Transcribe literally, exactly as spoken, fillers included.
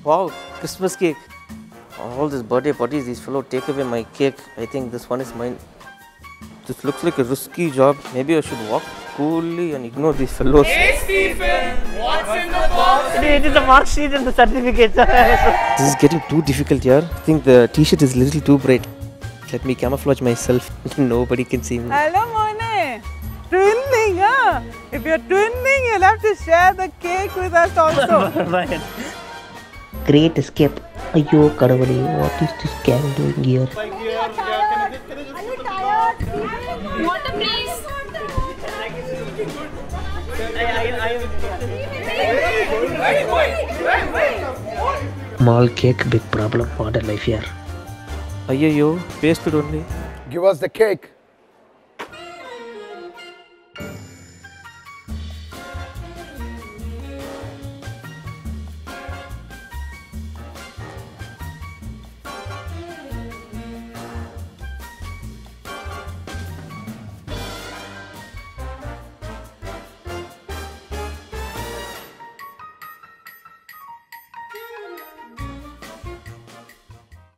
Wow, Christmas cake. All these birthday parties, these fellow take away my cake. I think this one is mine. This looks like a risky job. Maybe I should walk coolly and ignore these fellows. Hey Stephen, what's in the box? It is the mark sheet and the certificate. This is getting too difficult here. I think the t-shirt is a little too bright. Let me camouflage myself. Nobody can see me. Hello, Mone. Twinning, huh? If you're twinning, you'll have to share the cake with us also. Great escape. Ayyo, kadavale, what is this gang doing here? Are you tired? Are you tired? Water, please. Small cake, big problem. Modern life here. Ayyo, pasted only. Give us the cake.